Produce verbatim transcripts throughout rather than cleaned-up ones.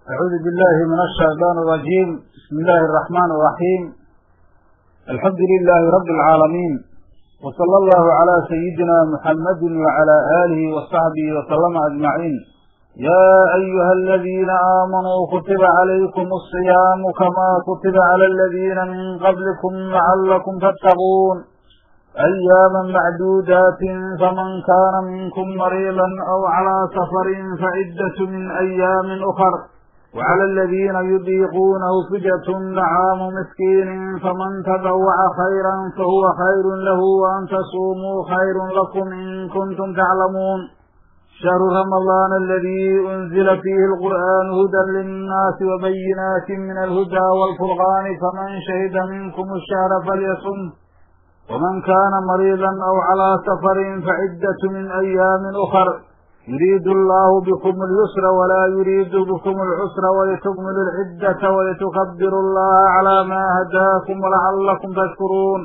أعوذ بالله من الشيطان الرجيم. بسم الله الرحمن الرحيم. الحمد لله رب العالمين، وصلى الله على سيدنا محمد وعلى آله وصحبه وسلم أجمعين. يا أيها الذين آمنوا كتب عليكم الصيام كما كتب على الذين من قبلكم لعلكم تتقون أياما معدودات، فمن كان منكم مريضا أو على سفر فعدة من أيام أخر، وعلى الذين يطيقونه فدية طعام مسكين، فمن تطوع خيرا فهو خير له، وأن تصوموا خير لكم إن كنتم تعلمون. شهر رمضان الذي أنزل فيه القرآن هدى للناس وبينات من الهدى والفرقان، فمن شهد منكم الشهر فليصم، ومن كان مريضا أو على سفر فعدة من أيام أخر، يريد الله بكم اليسر ولا يريد بكم العسر ولتكملوا العدة ولتكبروا الله على ما هداكم ولعلكم تشكرون.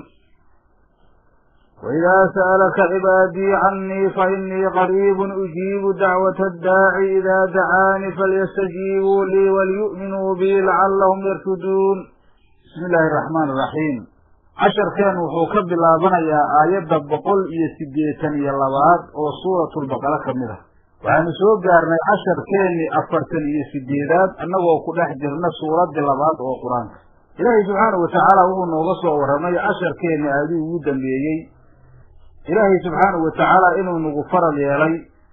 وإذا سألك عبادي عني فإني قريب أجيب دعوة الداعي إذا دعاني فليستجيبوا لي وليؤمنوا بي لعلهم يرشدون. بسم الله الرحمن الرحيم. عشر كان وحوكب بالله يا آيات بقول يسجيتن يلوات وصورة البقرة كاملة. وعن سوق قارنا عشر كان أفرتن يسجيدات أنه وكل حجرنا صورة اللوات وقرآن. إلهي سبحانه وتعالى هو نغصه ورمي عشر كان آدي ودا بيجي. إلهي سبحانه وتعالى إنه نغفر ليلي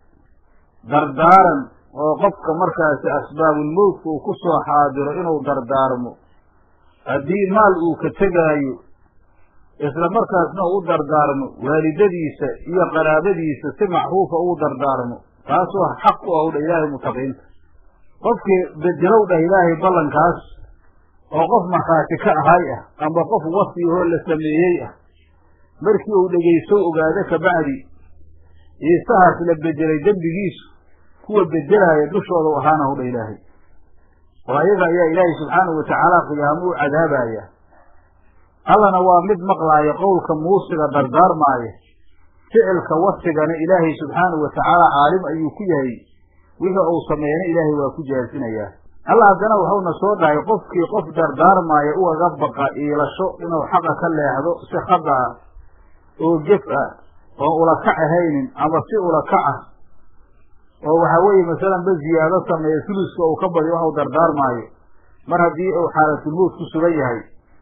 دردارا وقفك مركز أسباب الموت وكسو حاضر إنه دردارمو الدين مال وكتجايو isla markaasna u dardaarmo waalidadiisa iyo qaraabadiisa si maxruufa u dardaarmo, taasoo xaq u ah ilaahay mutaqiinta. qofkii bedelow dhah ilaahay ballankaas oo qof markhaati ka ahay ah amba qof wasiyahoo la sameeyey ah, markii uu dhegaysto ogaado kabacdi iisahaas la bedelay dembigiisu kuwa bedelaaya dushooda u ahaana hudha ilaahay, oo ayaga ayaa ilaahay subxaanahu watacaala qiyaamo u cadaabaya. allana waa mid maqlaaya qowlka muusiga dardaarmaaya, ficilka wasigana ilaahay subxaanahu watacaala caalim ayuu ku yahay, wixii uu sameeyana ilaahay waa ku jaazinayaa. alla haddana wuxuuna soo dhahay qofkii qof dardaarmaaya ugaga baqa iilasho inuu xaqa ka leexdo si khada ah oo gef ah oo ulakac ahaynin ama si ulakac ah oo waxa weeye masalanba ziyaado sameeya suluska uu ka badiyo waxuu dardaarmaayo mar haddii uu xaalatulmowt ku sugan yahay.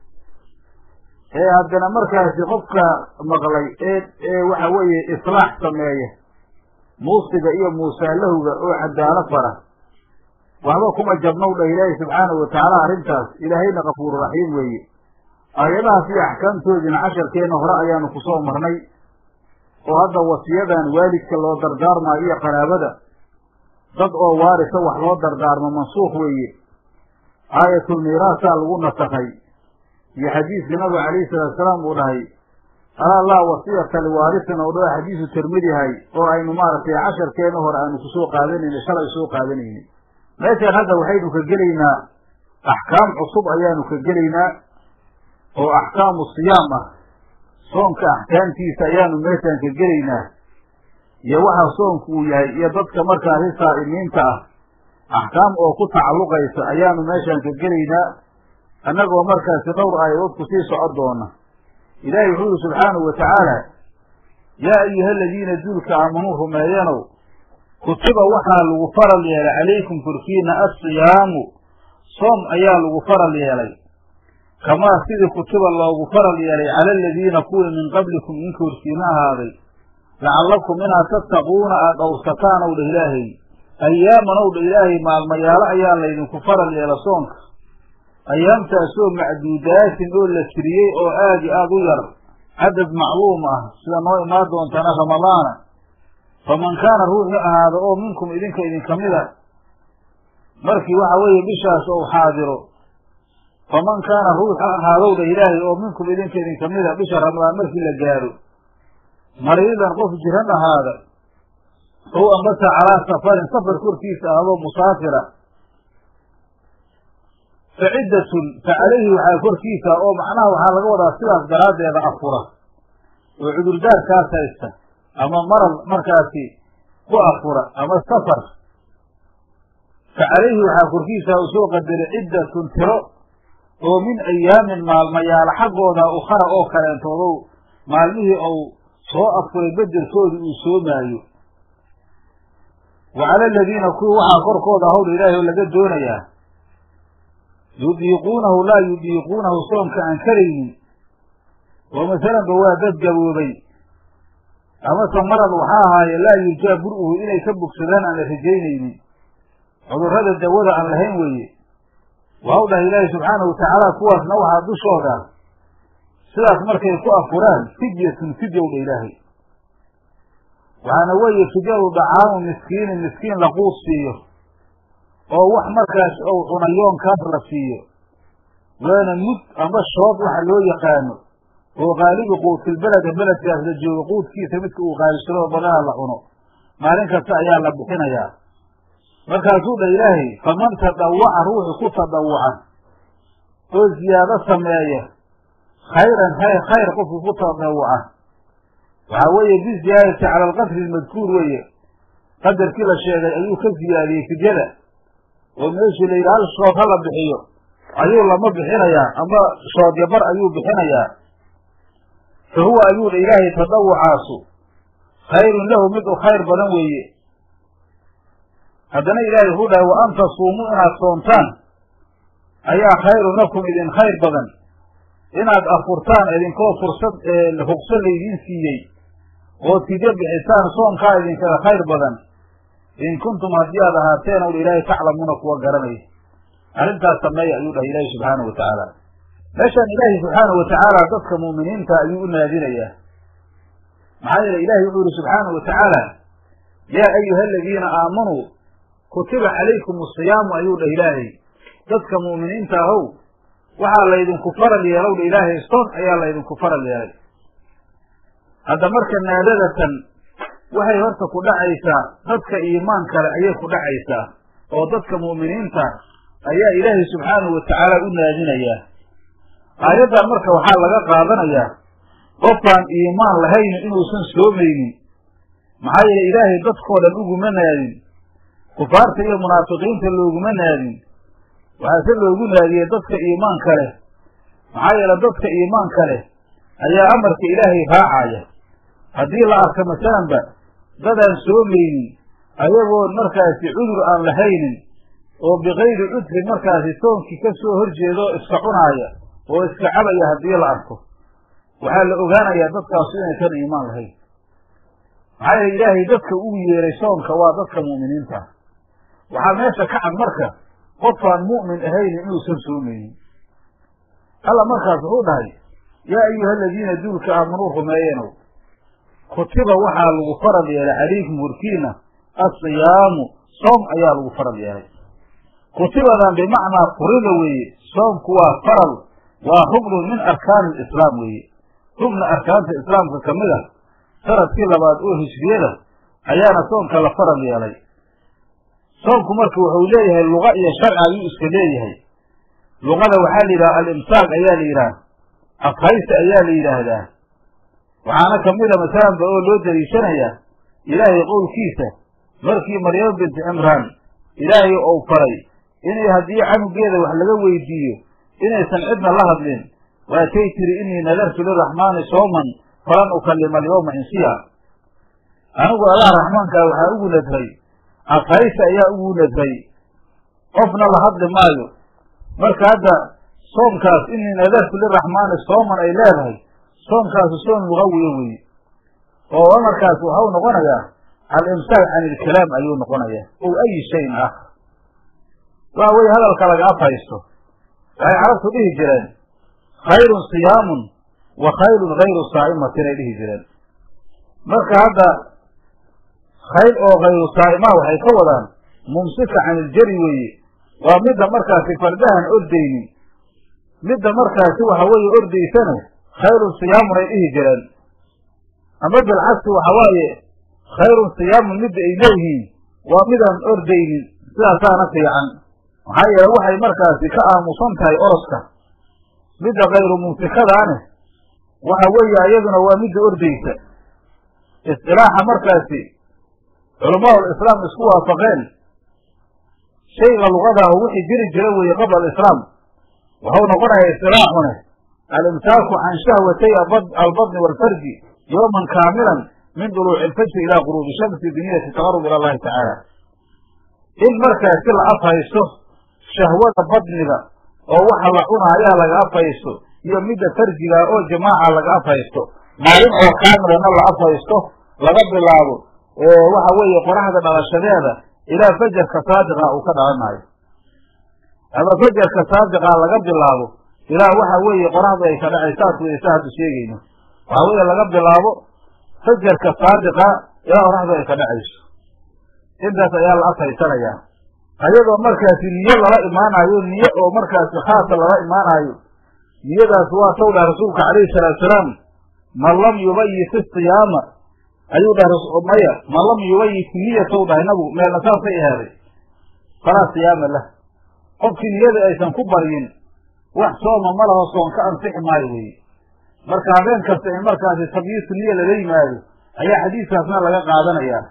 ee haddana markaasi qofka maqlay ee ee waxa weeye islaax sameeya muusiga iyo muusaalahowga oo cadaalad fara, waxba kuma jabnow dhah ilaahay subxaanahu watacaala arrintaas. ilaahayna kafuuru raxiim weeye. aayadahaas iyo axkaamtoodiina casharkeenna hore ayaanu ku soo marnay, oo hadda wasiyadan waalidka loo dardaarmaa iyo qaraabada dad oo waarisa wax loo dardaarmo mansuukh weeye. aayatulmiiraasaa lagu nasakhay iyo xadiiskii nabiga calayhi salaatu salaam uu dhahay alaa laa wasiyata liwaarisin oo dhaa xadiisu tirmidi yahay, oo aynu maaragtay casharkeena hore aanu kusoo qaadanayna shalay soo qaadanayna. meeshaan hadda waxaynu ka gelaynaa axkaam cusub ayaanu ka gelaynaa oo axkaamu siyaam ah. soonka axkaamtiisa ayaanu meeshaan ka gelaynaa iyo waxa soonku uu yahay iyo dadka markaasi saa'imiinta ah axkaam oo ku tacalluqaysa ayaanu meeshaan ka gelaynaa, annagoo markaasi dhowr aayadood ku sii socon doona. ilaahay wuxuu yihi subxaanahu watacaala yaa ayuha aladiina duulka aamanuu rumeeyanow kutiba waxaa lagu faral yeelay calaykum korkiina assiyaamu soom ayaa lagu faral yeelay, kamaa sidii kutiba loogu faral yeelay cala aladiina kuwii min qablikum in korkiina ahaaday, lacallakum inaad tattaquuna aad dhowrsataan ow dha ilaahay. ayaaman ow dha ilaahay maalmayaalo ayaa laydinku faral yeela soonka, ayaamtaasoo macduudaatin oo la tiriyey oo aad i aada u yar, cadad macluum ah sida noo imaan doontana ramadaana. faman kaana ruuxii ahaado oo minkum idinka idinka mida markii waxa weeye bishaas ou xaadiro, faman kaana ruuxa ahaadow dha ilaahay oo minkum idinka idinka mida bisha ramadaan markii la gaaro mariidan qof jiran ahaada, ow ambasa calaa safarin safar korkiisa ahaadoo musaafira, faciddatun fa calayhi waxaa korkiisa oo macnaha waxaa laga wadaa sidaas daraaddeeda afura oo cudurdaarkaas haysta ama maral markaasi ku afura ama safar, فعليه waxaa korkiisa uu soo qadaray ciddatun tiro oo min ayaamin maalmayaal xaggooda u khara oo kaleentoodo maalmihii uu soo afuray bedelkooda uu soo maayo وعلى الذين kuwa waxaa korkooda hawr ilaahay oo laga doonayaa yudiiquunahu laa yudiiquunahu soomka aan karaynin oo masalanba waa dad gaboobay amase marad waxaa ahaaye laa yurjaa bur-uhu inay ka bogsadaan aan la rajaynaynin cudurrada dawada aan lahayn weeye waa u dhahay ilaahi subxaanahu watacaala kuwaasna waxaa dushooda sidaas markay ku afuraan fidyatun fidyow dha ilaahay waxaana weeye fidyadu dacaamu miskiinin miskiin la quus siiyo oo wax markaas ou cunayoonkaas la siiyo waana mud amba shood waxa loo yaqaano oo qaalibi quutilbeleda beledkaas la joogo quudkiisa midka uu qaalibsadoo badaha la cuno maalin kasta ayaa la bixinayaa markaasuu dha ilaahay faman tadawaca ruuxi ku tadawuca oo ziyaado sameeya khayran khayr qofku ku tadawuca waxaa weeye biziyaadati cala alqadri almadkuur weeye qadarkii la sheegay ayuu ka ziyaadiyey fidyada oo meeshii la yidhi hal shood ha la bixiyo ayuu lama bixinayaa ama shoodya bar ayuu bixinayaa fa huwa ayuu dha ilaahay tadawucaasu khayrun lahu mid u khayr badan weeye haddana ilaahay wuxuu dhahay wa an tasuumuu inaad soomtaan ayaa khayrun lakum idin khayr badan inaad afurtaan idinkoo fursad hugso laydiin siiyey oo fidyo bixisaan soomkaa idinkaga khayr badan in kuntum haddii aad ahaateen ow ilaahay taclamuuna kuwa garanaya arrintaas sameeya ayuu dhahay ilaahi subxaanahu watacaala meeshaan ilaahi subxaanahu watacaala dadka mu'miniinta ayuu u naadinayaa maxaa yeele ilaahi wuxuu yihi subxaanahu watacaala yaa ayuha aladiina aamanuu kutiba calaykum asiyaamu ayuu dhah ilaahay dadka mu'miniinta ahow waxaa laydinku faral yeelow dha ilaahay soon ayaa laydinku faral yeelay hadda marka naadadatan waxay horta ku dhacaysaa dadka iimaan kale ayay ku dhacaysaa oo dadka mu'miniinta ayaa ilaahay subxaanahu watacaala u naadinayaa aayaddan marka waxaa laga qaadanayaa qofkaan iimaan lahayni inuusan soomaynin maxaa yeele ilaahay dadkoo dhan uguma naadin kufaarta iyo munaafiqiinta looguma naadin waxaase loogu naadiyey dadka iimaanka leh maxaa yeele dadka iimaanka leh ayaa amarka ilaahay raacaya haddii la arka masalanba dadaan soomaynin ayagoon markaasi cudur aan lahaynin oo bikayri cudrin markaasi soonkii ka soo horjeedo iska cunaaya oo iska cabaya haddii la arko waxaa la ogaanayaa dadkaasu inaysan iimaan lahayn maxaa yeele ilaahay dadka ugu yeeray soonka waa dadka mu'miniinta ah waxaa meesha ka cad marka qofkaan mu'min ahaynin inuusan soomaynin alla markaas wuxuu dhahay yaa ayuha aladiina duulka aamanuu rumeeyeenow kutiba waxaa lagu faral yeelay calaykum warkiina asiyaamu soom ayaa lagu faral yeelay kutibadan bimacnaa furida weeye soomku waa faral waa ruknun min arkaani alislaam weeye rugna arkaanta islaamka ka mid ah sanadkii labaad oo hijriyada ayaana soomka la faral yeelay soomku marka wuxuu leeyahay luqa iyo sharci ayuu iska leeyahay luqada waxaa la yidhaha alimsaaq ayaa la yidhaha afhaysa ayaa la yidhaahdaa waxaana kamida masalanba oo loo daliishanayaa ilaahay qowlkiisa markii maryamo binti cimraan ilaahay ou faray inay haddii canugeeda wax laga weydiiyo inaysan cidna la hadlin waatay tiri inii nadartu liraxmaani sooman falan ukallima alyawma insiya anigu allah raxmaankaa waxaa ugu nadray afhaysa ayaa ugu nadray qofna la hadli maayo marka hadda soomkaas inii nadartu liraxmaani sooman ay leedahay soomkaasu soom lugawiya weeye oo amarkaas waxau noqonayaa alimsaak can ilkalaam ayuu noqonayaa ow ayi shayin ah waa wey hadalka laga afhaysto waxay carabtu dhihi jireen khayrun siyaamun wa khayrun hayru saa'imatin ay dhihi jireen marka hadda khayr oo hayru saa'imaha waxay ka wadaan mumsika can iljari weeye waa midda markaasi fardahan ordaynin midda markaasi waxa weeye ordaysana khayrun siyaamun ay dhihi jireen ama bilcagsi waxa waaye khayrun siyaamun midda ay leeyihiin waa midaan ordaynin sidaasaana fiican maxaa yeele waxay markaasi ka aamusan tahay oroska midda kayru mumsikadaane waxa weeye iyaduna waa midda ordaysa istilaaxa markaasi culamaa'ul islaam isku waafaqeen shayga luqada wixii jiri jiray weeye qabla alislaam wuxuu noqonayaa istilaaxuna alimsaaku can shahwatay albadni waalfarji yowman kaamilan min duluuci alfajri ilaa quruubi shamsi biniyati taqarub ila allahi tacaala in markaasi la afhaysto shahwada badniga oo waxa la cunaayaa laga afhaysto iyo midda farjiga oo jamaaca laga afhaysto maalin oo kaamilana la afhaysto laga bilaabo waxa weeye qoraxda dhalashadeeda ilaa fajarka saadiqa uu ka dhalanayo ama fajarka saadiqa laga bilaabo ilaa waxa weeye qoraxda ay ka dhacaysaas weysa hadda sheegayno waxa weeye laga bilaabo fajarka saadiqa ilaa qoraxda ay ka dhacayso intaas ayaa la afhaysanayaa ayadoo markaasi niyo lala imaanayo niyo oo markaasi khaasa lala imaanayo niyadaas waa taw dhaha rasuulka calayhi salaatu salaam man lam yubayit isiyaama ayuu dhaha maya man lam yubayit niya taw dhahay nabigu meelna saasay ahaaday falaa siyaama lah qofkii niyada aysan ku baryin wax sooma ma laho soon ka ansixi maayo weeye marka habeen kasta in markaasi tabyiisu niya lala yimaado ayaa xadiiskaasna laga qaadanayaa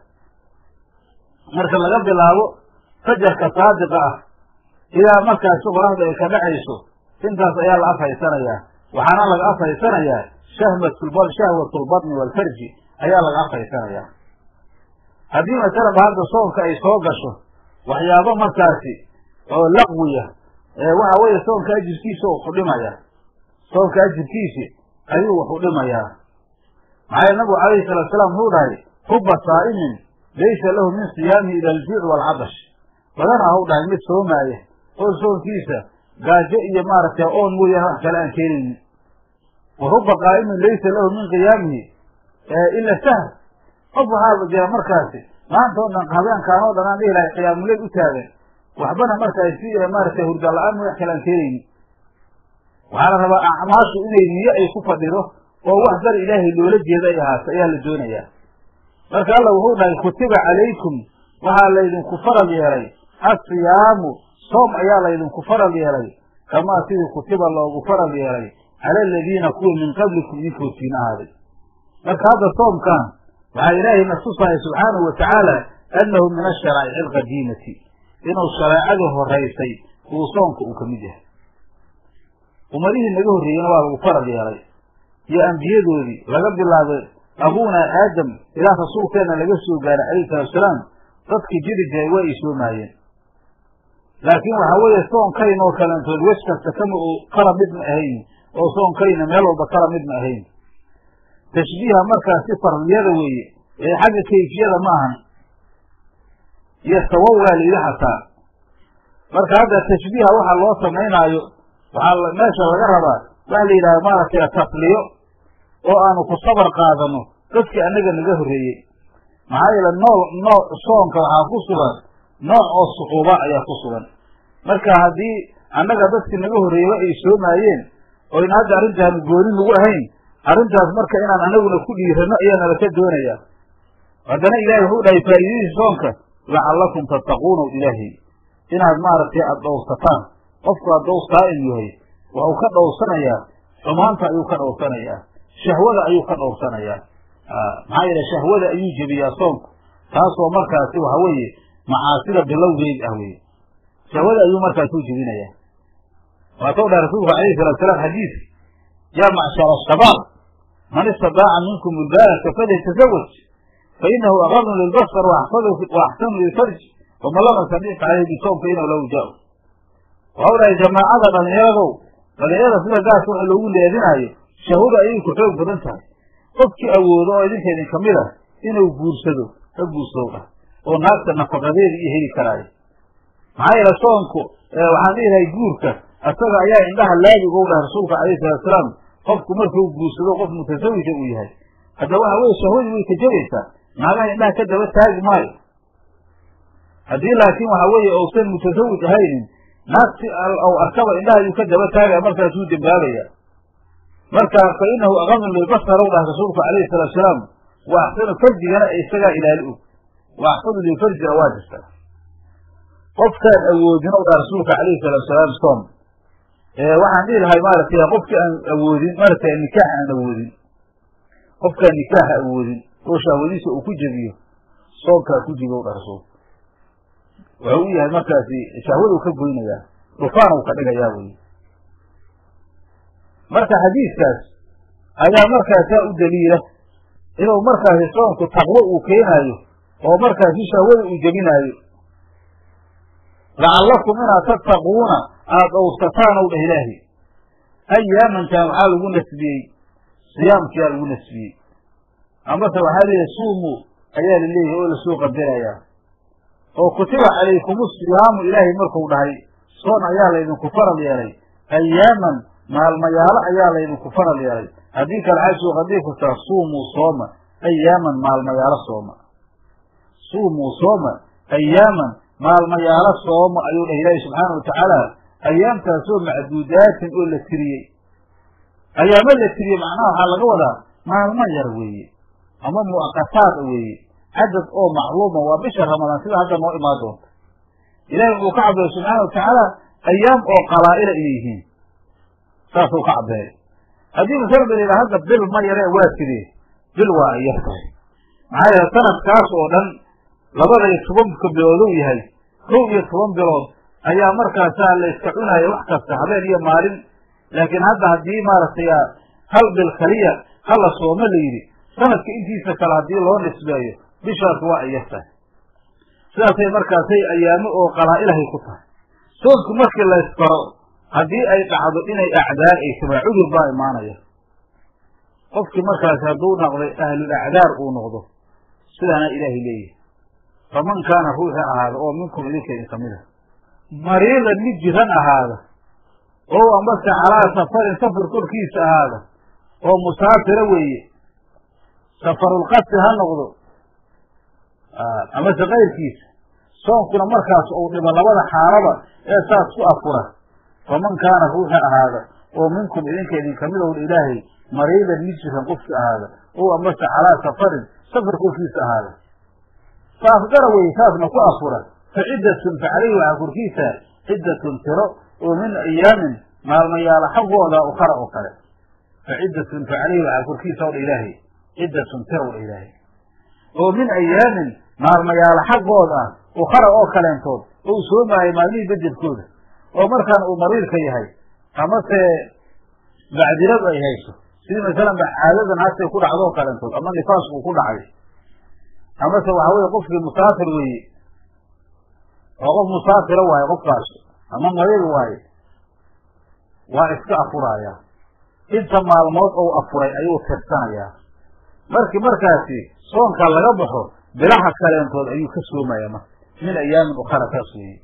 marka laga bilaabo fajarka saadiqa ah ilaa markaasi qoraxda ay ka dhacayso intaas ayaa la afhaysanayaa waxaana laga afhaysanayaa shahmatulbal shahwatulbadni waalfarji ayaa laga afhaysanayaa haddii masalaba hadda soonka ay soo gasho waxyaabo markaasi oo laqwiya waxa weeye soonka ajirkiisa u dhimaya soonka ajirkiisi ayuu wax u dhimayaa maxaa nabigu calayhi salatu salaam wuxuu dhahay ruba saa'imin laysa lahu min siyaamihi ila aljuuc waalcadash badana hau dhahay mid soomaaya oo soonkiisa gaajo iyo maaragtay oon mooyaane wax kale aan keenaynin wa ruba qaa'imin laysa lahu min qiyaamihi ila sahr qof waxaa jira markaasi maanta oo dhan habeenkaan oo dhan aan dhihi lahay qiyaamuleyl u taagan waxbana markaas si maaragtay hurda la-aan wax kale aan keenaynin waxaa la rabaa acmaashu inay niyo ay ku fadhido oo wax dar ilaahay loola jeeda ay ahaato ayaa la doonayaa marka alla wuxuu dhahay kutiba calaykum waxaa laydinku faral yeelay asiyaamu soom ayaa laydinku faral yeelay kamaa sidii kutiba loogu faral yeelay cala aladiina kuwa min qablikum idinkoodsiin ahaaday marka hadda soomkan waxaa ilaahay na tusaya subxaanahu watacaala annahu min asharaa'ici alqadiimati inuu shareecadii horaysay uu soonka uu ka mid yahay ummadihii naga horreeyena waa lagu faral yeelay iyo ambiyadoodii laga bilaabay abuunaa aadam ilaa rasuulkeenna laga soo gaaray calayhi salatusalaam dadkii jiri jiray waa ay soomaayeen laakiin waxaa weeye soonkaynoo kalentood wej kasta kama uu kala mid ma ahayn oo soonkayna meel walba kala mid ma ahayn tashbiiha markaasi farliyada weeye ee xagga kayfiyada ma ahan iyo sawaw waa la yidhi xataa marka hadda tashbiiha waxa loo samaynaayo waxaa meesha laga rabaa waxa la yidhahda maaragtay tasliyo oo aanu ku sabar qaadano dadkii annaga naga horreeyey maxaa yeele nool nooc soonka waxaa ku sugan nooc oo sucuuba ayaa ku sugan marka haddii annaga dadkii naga horreeyeyba ay soomaayeen oo in hadda arrintaanu gooni nagu ahayn arrintaas marka inaan anaguna ku dhiirano ayaa nalaka doonayaa haddana ilaahay wuxuu dhahay faa'iidadiisa soonka lacallakum tattaquuna ilaahay inaad maaragtay aada dhowrsataan qofku hadduu saa'im yahay waxuu ka dhowrsanayaa xumaanta ayuu ka dhowrsanayaa shahwada ayuu ka dhowrsanayaa maxaa yeele shahwada ayuu jebiyaa soonku taasoo markaasi waxa weeye macaasida bilowgeed ah weye shahwada ayuu markaasi u jebinayaa waatau dhaha rasuulku alayhi salatu salaam xadiis yaa macshara shabaab man istadaaca minkum ulbaanaka falyatazawaj fainahu aqarnu lilbasar waaxsanu lilfarj waman lam yastadic caleyhi bisoom fainahu lahu jaa waxau dhahay jamaacada dhalinyaradow dhalinyarada sida gaas waxa loogu leedinaayo shahwada ayay ku xoog badan tahay qofkii awoodo oo idinka idin kamid ah inuu guursado ha guursow dhah oo naagta nafaqadeeda iyo heli karaayo maxaa yeele soonku waxaan dhihi lahay guurka asaga ayaa indhaha laabiga u dhahay rasuulka alayhi salatu salaam qofku markuu guursado qof mutasawija uu yahay hadda waxa weye shahwadii way ka jabaysaa naagaha indhaha ka daba taagi maayo haddii laakiin waxa weeye uusan mutasawij ahaynin naagti ou arkaba indhaha ayuu ka daba taagaya markaasuu dembaabaya marka fa inahu aqamu lilbasar u dhahay rasuulku alayhi salatu salaam wa axsanu farjigana isagaa ilaali og wa axsanu lilfarjina waa jirta qofkaan awoodin u dhaha rasuulka alayhi salatu salaam soom waxaan dhihi lahay maaragtay qofkii aan awoodin maaragtay nikaax aan awoodin qofkaan nikaaxa awoodin oo shahwadiisa uu ku jebiyo soonkaa ku jibo u dhaha rasuulku وهو مركزي شهوده كبوين يا رفانه كذا يا ولي مركز حديث كاس هذا مركز جاء دليله إنه مركز الصوم كتقوى وكينايو هو مركز شهوده وجمينايو لعلكم منها تتقون أو استطانوا الإلهي أياما كان عالوا نسبي صيام كانوا نسبي أما سوى هذه يصوموا أيال الله هو لسوق الدرايا وكتب عليكم الصيام إلهي مركو لهي صون أيال إذن كفر ليالي أياما مع الميال أيال إذن كفر ليالي هذيك العيش وغديك تصوموا صوما أياما مع الميال صوما صوموا صوما أياما مع الميال صوما أيها الله سبحانه وتعالى أيام تسوم معدودات نقول للتريي أيام التريي معناها على قولها مع الميال وي أما مؤقتات وي عدد أو معلومة وبشر رمضان سيدا هذا ما إمادون إلهي وكعب سبحانه وتعالى أيام أو قلائل إليهين ساسو كعبه هذه مثلا إلى هذا بل ما يرى واسري بل وايته معايا سنة كاس ودن لبدا يكتبون كبيرودو يهي كوب يكتبون بلود أيام مركز سهل يستقلونها يوحكا السحبين هي مالين لكن هذا هذه مارسيا هل بالخلية خلص ومليري سنة كإنتي سكال هذه الله نسبيه بشرط وايته سنة مركز هي أيام أو قلائله كتها سوك مركز الله يسكره هذه أي قعدوا إني أعداء إيشبه عذر باي معنى قفك مركز هدو نغضي أهل الأعدار ونغضه سلنا إلهي ليه فمن كان روحا هذا أو منكم إليك إنسامله مريضا نجزا هذا أو أمس على سفر سفر كل كيس هذا أو مسافر وي سفر القتل هالنغضه آه. أمس غير كيس سوف كنا مركز أو لما لبدا حاربا إيساس أفره فمن كان روحا هذا ومنكم إذنك إذن كمله الإلهي مريضا نجسا قفت هذا هو أمس على سفر سفر كفيس هذا فأفضل ويساس نكو أفرا فعدة فعليه وعقر كيسا عدة ترى ومن أيام ما الميال حقه لا أخرى أخرى فعدة فعليه وعقر كيسا الإلهي عدة ترى الإلهي ومن أيام ما الميال حقه لا أخرى أخرى انتظر وسوما يمالي بدل كوده ومركان ومريض كيهي أما بعد ربع يهيسو سيدي مثلا عادة حتى يكون عضوه كالنتو أما نفاس وكل عليه أما سوى هو يقف المسافر وي وقف مسافر هو يقف كاسو أما مريض واي وإسكا أفرايا إنت مع الموت أو أفراي أيوه كرسانيا مركي مركاسي صون كان لقبحه بلاحة كالنتو أيوه كسو ما يما من أيام أخرى كاسوه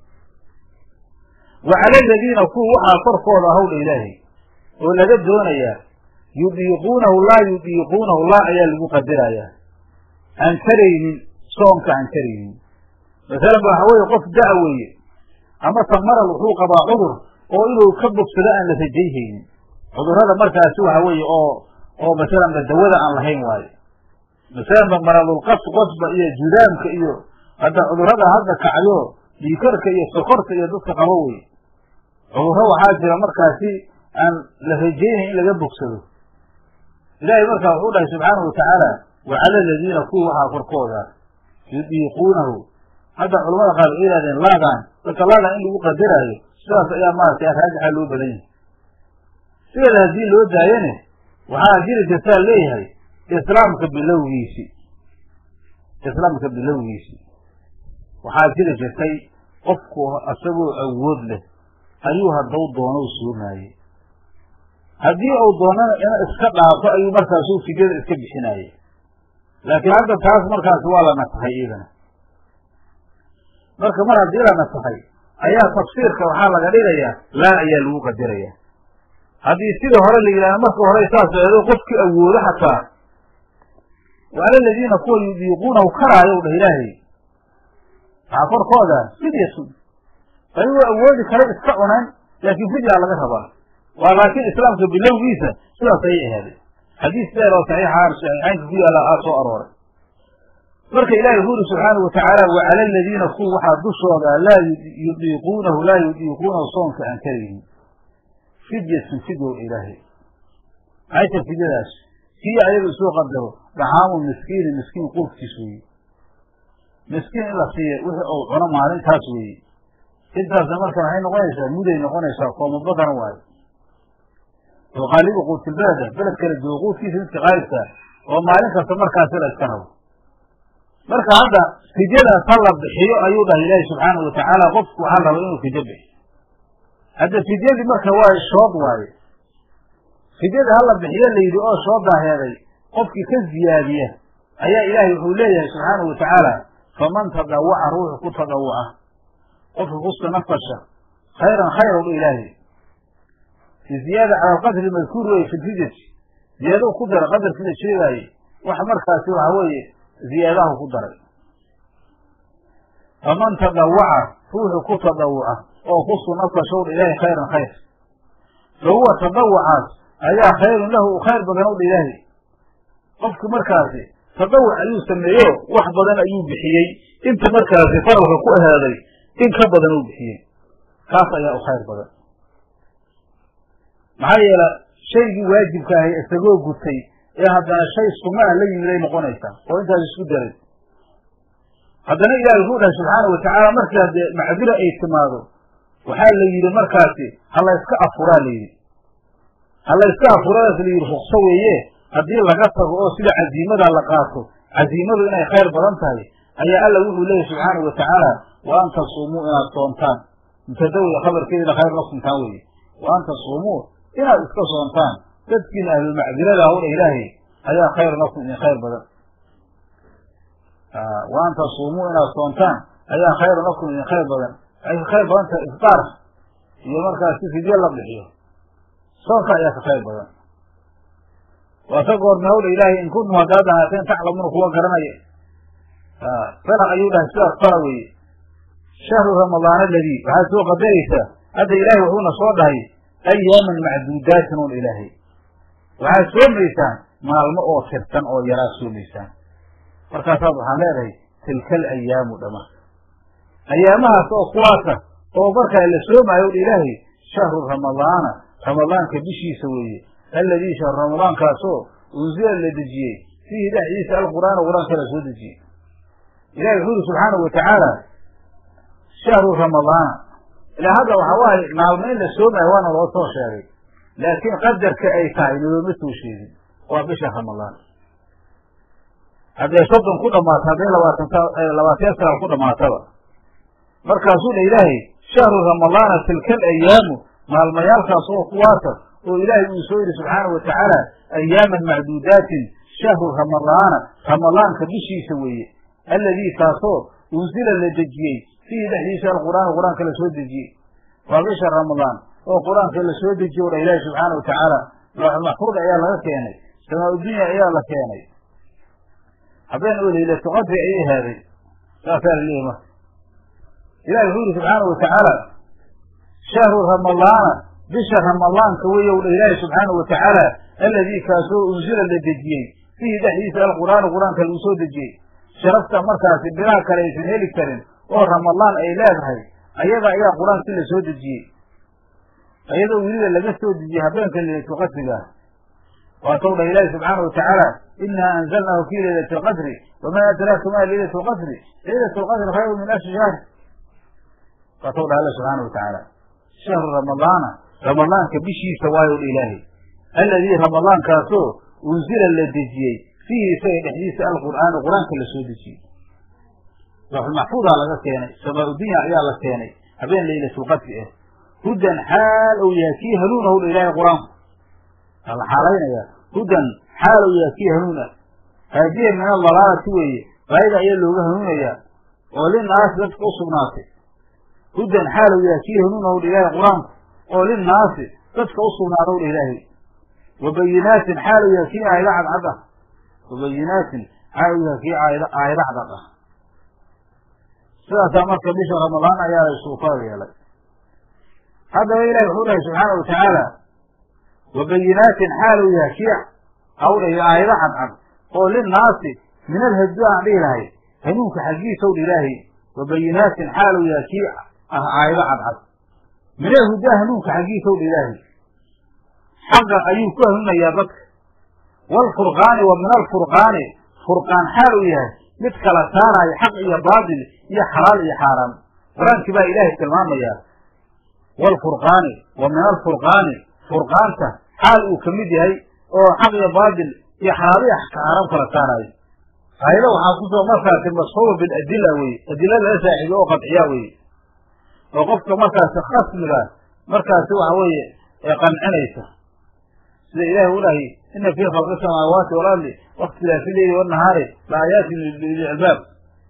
وعلى الذين كوا فرقوا له الإلهي ولا جدون إياه يضيقونه لا يضيقونه لا أيا المقدر إياه أنكرين صومك أنكرين مثلا بحوي قف دعوي أما ثمر الحقوق بعضه وإنه كبب سلاء لتجيهين عذر هذا مركز سوى هوي أو أو مثلا بالدولة عن الهين واي مثلا بمرض القص قصب إيه جدام كإيه هذا عذر هذا هذا كعيو بيكرك إيه سكرت إيه ضد قوي وهو حاجة مركزي أن لهجيه إلا جبك سلو إلهي مركز الله سبحانه وتعالى وعلى الذين كوها فرقوها يضيقونه هذا علماء قالوا إلى ذين لا دان فكالله إنه مقدره سلاس أيام ما سيحاج حلو بدين سيئة هذه اللي ودها ينه وحاجة جسال ليه إسلامك باللوغيسي إسلامك باللوغيسي وحاجة جسال قفكه أسبوع أود له أيها الضوء دونه سورناي هذه أو دونه أنا إسكتها فأي مركز شوف في جد إسكت بحناي لكن هذا التعاس مركز ولا نتحي إذن مركز مرة ديلا نتحي أيها تفسير كوحالة قليلة لا أيها الوقت ديريا هذه يصير هرى اللي إلى مركز هرى يساس هذا قفك أول حتى وعلى الذين كون يضيقونه كرها يوم إلهي عفر قادة سيدي فهو أولي كلام استقونا لكن فيديو على ذهبه ولكن إسلام بالله ويسا سوى صحيح هذا حديث سير وصحيح عارش عين فيه على آسو أرور فرق إله يقول سبحانه وتعالى وعلى الذين قوة حدثوا لا يضيقونه لا يضيقونه صوم كأنكرهم فيديو سنفيديو إلهي عايز الفيديو داش في عيب السوق قدره دعام المسكين المسكين قوف تسوي مسكين إلا سيء وحي أو عنا مالين تاسوي إنت زمرك معين نقونيسا مودي نقونيسا قوم الضغن واي وغالب قوت البلد بلد كانت بوقوت فيه سنة غالبتا ومالين كسمر كاسر الكنو مركا هذا في جدا طلب بحيو أيوضا إلهي سبحانه وتعالى قفت وعلى وإنه في جبه هذا في جدا مركا واي الشوط واي في جدا هلا بحيو اللي يدعوه الشوط هذا قفك كالزيادية أيها إلهي حوليه سبحانه وتعالى فمن تضوع روحه كتضوعه قفك قصة نفسه خيرا خيرا إلهي في زيادة على القدر المذكور في الفيديو زيادة قدر قدر كده شيء غاي وحمر كاسوها هوي زيادة قدر فمن تضوع روحه كتضوعه أو قصة نفسه إلهي خيرا خير فهو تضوع أيها خير له وخير بجنود إلهي قفك مركزي تضوع أيوه سميه وحبضا أيوه بحيي انت مركزي فرغ كو هذا إن كبضا أيوه بحيي كاف يا خير بضا معايا شيء واجب كاهي استقوه قلتي يا هذا الشيء السماء اللي يملي مقونيسا وانت هذا الشيء داري هذا نيجا يقول سبحانه وتعالى مركز معذرة اعتماده وحال اللي يري مركزي الله يسكع فرا لي الله يسكع فرا لي رخصويه هذه لقطه او سيده عزيمه لقاته عزيمه انها خير بدنتahay ayaa alla wuxuu leeyahay subhanahu wa ta'ala wa anta suumu ina soontaan mutadawi khabarkeeda khayr lasuntaan weeye wa anta suumu ina iska soontaan dadkiina ahlu macdirada oo ilaahay ayaa khayr lakum in khayr badan ah wa anta suumu ina soontaan ayaa khayr lakum in khayr badan ay khayr badan iftaar iyo markaas si fidiyo la bixiyo soonka ayaa khayr badan وتقول نقول إلهي إن كنتم هذا هاتين تعلمون قوة كرمية فلا أيوه سوى الطروي شهر رمضان الذي هذا سوى قدريسة هذا إلهي وهو نصوده أياما معدودات نقول إلهي وهذا سوى ميسان ما المؤو خرطان أو يرى سوى ميسان فكاتب حميري تلك الأيام دماء أيامها سوى قواتة وبركة اللي سوى ما يقول إلهي شهر رمضان رمضان كبشي سويه الذي شهر رمضان كاسو وزيل لدجيه فيه دحيث القرآن وقرآن كلا سو دجيه إلهي يقول سبحانه وتعالى شهر رمضان إلى هذا وحوالي معلومين للسومة وانا الوصول شهري لكن قدر كأي فاعل ولمسه شيء وبشهر رمضان هذا يصدم كل ما تابين لواتيسر كل ما تابع مركزون إلهي شهر رمضان تلك الأيام مع الميال كاسو قواتر وإلهي يسوي سبحانه وتعالى أياما معدودات شهر رمضان رمضان كبشي سويه الذي كاسور ونزل للدجيه فيه دحيث القرآن وقرآن كلا سوى الدجيه وبشر رمضان وقرآن كلا سوى الدجيه وإلهي سبحانه وتعالى لوح المحفوظ عيال لك يعني سماء الدنيا عيال لك يعني حبين نقول إلى تقدر إيه هذه لا فعل ليه ما إلهي يقول سبحانه وتعالى شهر رمضان بشهر رمضان كويه والإله سبحانه وتعالى الذي كاسو أنزل للدجيه فيه دحيث القرآن وقرآن كالوسو دجيه شرفت مركز بناء كريس الهيلي كريم ورمضان أي لا بهي أيضا أيها قرآن كل سو دجيه أيضا وليد اللي سو دجيه هبين كل تقدر وأطول إله سبحانه وتعالى إنا أنزلناه في ليلة القدر وما أدراك ما ليلة القدر ليلة القدر خير من ألف شهر فأطول الله سبحانه وتعالى شهر رمضان رمضان كبشي سواي الإلهي الذي رمضان كاسو ونزل للدجيه فيه سيد حديث القرآن وقرآن كل سودجي لوح المحفوظ على ذلك يعني سماء الدنيا عيال لك يعني هبين ليلة القدر هدى حال وياكي هلونه الإله القرآن الحالين يا هدى حال وياكي هلونه هذه من الضلالة توي فإذا يلو هلونه يا وللناس لا تقصوا ناسي هدى حال وياكي هلونه الإله القرآن وللناس تتقصوا نارو الإلهي وبينات حال يكي عيدا عدده وبينات حال يكي عيدا عدده سيئة أمرك بشهر رمضان يا السلطان يا لك هذا إلهي يقول سبحانه وتعالى وبينات حال يكي عيدا عدده وللناس من الهجاء عليه هنوك حقيث الإلهي وبينات حال يكي عيدا عدده من الهدى هنوك حقيقه الإلهي حق أيوكه هنا يا بك والفرقان ومن الفرقان فرقان حاله mid kala saaraayo xaq iyo baatil iyo xalaal iyo xaaraan. qur-aankii baa ilaahay tilmaamayaa waalfurqaani wa min alfurqaani furqaanta xaal uu ka mid yahay oo xaq iyo baatil iyo xalaal iyo xaaraan kala saaraayo. aayado waxaa kusoo markaasi mashuuba biladilla weye, adilla laga saaxiibo oo qadciya weye, oo qofka markaasi khasmiga markaasi waxa weeye ee qancinaysa, sida ilahi u dhahay ina fii khalqi samaawaati walardi wakhtilaafi leyli wanahaari la aayaatin liuli albaab.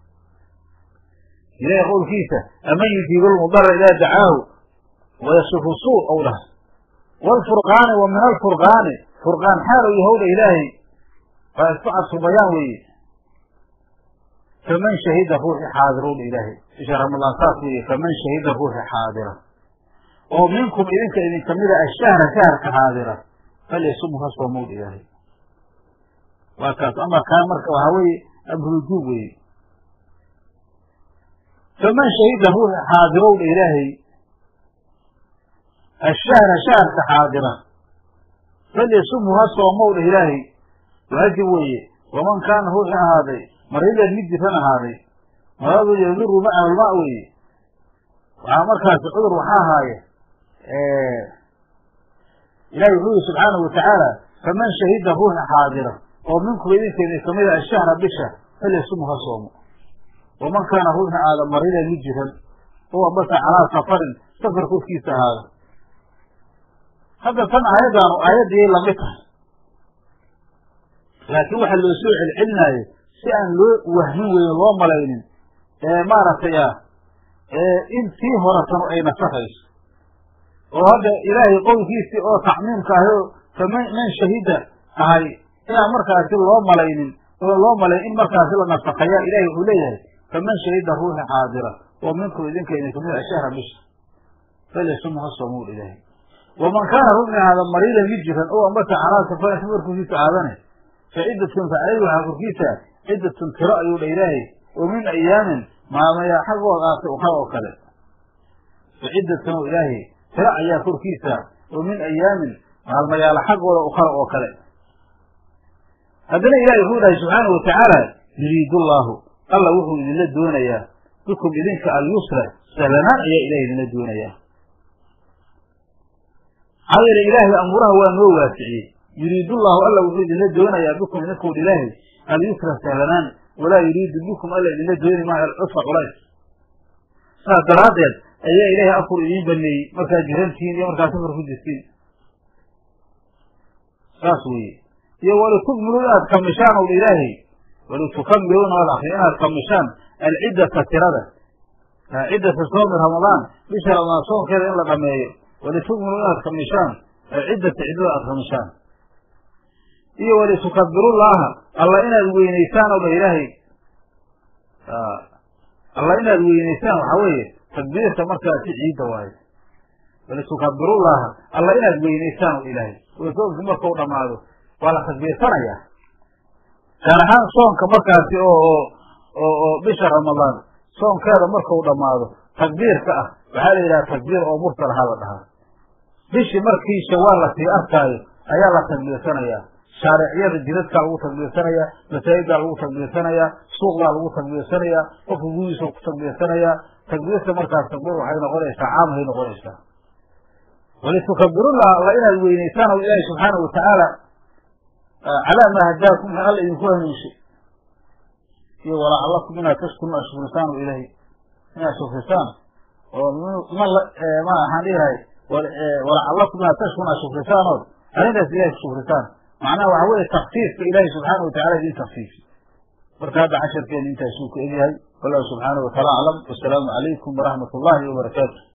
ilahay qowlkiisa aman yujiibu lmudara idaa dacaahu wayashifu suu ou dhahay. waalfurqaani wa min alfurqaani furqaan xaal ou yahowdha ilaahay waa isku cadfu bayaan weeye. faman shahida ruuxi xaadirowdha ilaahay bisha ramadaan saas weeye. faman shahida ruuxi xaadira oo minkum idinka idin kamida ashahra shaharka xaadira falyasumhu ha soomowdha ilaahay. waa kaas amarkaan marka waxaa weeye amrujuub weeye. faman shahida ruuxi xaadirowdha ilaahay ashahra shaharka xaadira falyasumhu ha soomowdha ilaahay. waajib weeye. waman kaana ruuxi ahaaday maridan mid jiran ahaaday maradu yadiru macahu lma weeye. waxaa markaasi cudur waxaa ahaaye ilahi wuxuu yihi subxaanahu watacaala faman shahida ruuxa xaadira oo minkum idinka idin kamida ashahra bisha falyasumhu ha soomo. waman kaana ruuxa aada maridan mid jiran oo ambasa calaa safarin safar korkiisa ahaada. hadda tan aayaddaanu aayaddii lamid tahay, laakiin waxaa loo soo celcelinaayo si aan loo wahmin weyn loo malaynin ee maaragtay ah in tii horatanu ay nasakayso. oo hadda ilaahay qowlkiisii oo tacmiimka ahi oo faman man shahida ahay inaan markaasi loo malaynin oo loo malayn in markaasi la nasakaya. ilahay wuxuu leeyahay faman shahida ruuxi xaadira oo minkum idinka idin kamid ashahra bisha falyasumhu ha soomowdha ilaahay. waman kaana ruuxi ahaada mariidan mid jiran oo ambasa calaa safarin safar korkiisa aadane facidatun facaleyhi waxaa korkiisa cidatun tiro ayuu dha ilaahay oo min ayaamin maalmayaa xaggooda aatay ukala oo kale. facidatun oo ilaahay tiro ayaa korkiisa oo min ayaamin maalmayaala xaggooda ukala oo kale. haddana ilahay wuxuu dhahay subxaanahu watacaala yuriidu llaahu alla wuxuu idinla doonayaa bikum idinka alyusra sahlanaan ayaa ilahay idinla doonayaa. maxaa yeele ilaahay amuuraha waa noo waasiciyey. yuriidu llahu alla wuxuu idinla doonayaa bikum idinkood ilaahay alyusra sahlanaan walaa yuriidu bikum alla idinla dooni maayo alcusra culays. saas daraaddeed ayaa ilaahay afur idiin baneeyey markaad jirantihiin iyo markaad safar ku jirtiin. saas weeye. iyo walitukmilu inaad kamishaan owdha ilaahay walitukamiluuna waad akri inaad kamishaan alciddata tirada ciddata soomi ramadaan bisha ramadaan soonkeeda in la dhameeyo. walitukmilu inaad kamishaan alciddata ciddada aad kamishaan. iyo walitukabirullaaha alla inaad weynaysaan owdha ilaahay alla inaad weynaysaan waxaa weeye takbiirta markaasi ciidda waayo. walitukabirullaaha alla inaad weynaysaan o ilaahay oo soonki markau dhamaado waa la takbiirsanayaa. gaar ahaan soonka markaasi oo oo oo bisha ramadaan soonkeeda markau dhamaado takbiirka ah waxaa la yidhaha takbiir oo mursal ahaa la dhahaa. bishii markii shawaal lasii arkaayo ayaa la takbiirsanayaa. shaariciyada jidadkaa lagu takbiirsanayaa, masaajiddaa lagu takbiirsanayaa, suuqdaa lagu takbiirsanayaa, qofka gudiisa ku takbiirsanayaa. takbiirta markaas takbiir waxay noqonaysaa caamahay noqonaysaa. walitukabirullah alla inaad weynaysaan oo ilaahi subxaanahu watacaala calaa maa hadaakum in alla idinku hanuunshay. iyo walacallakum inaad tashkurun aad shukrisaan oo ilaahay inaad shukrisaan oo ma ma waxaan dhihilahay walacallakum inaad tashkurun aad shukrisaan oo arrintaas ilahay ku shukrisaan. macnaha waxa weeye takfiifka ilaahay subxaanahu watacala idin takfiifi. marka hadda casharkeena intaasuu ku egyahay. wallahu subxaanahu wataala aclam. wasalaamu calaykum waraxmat ullaahi wabarakaatu.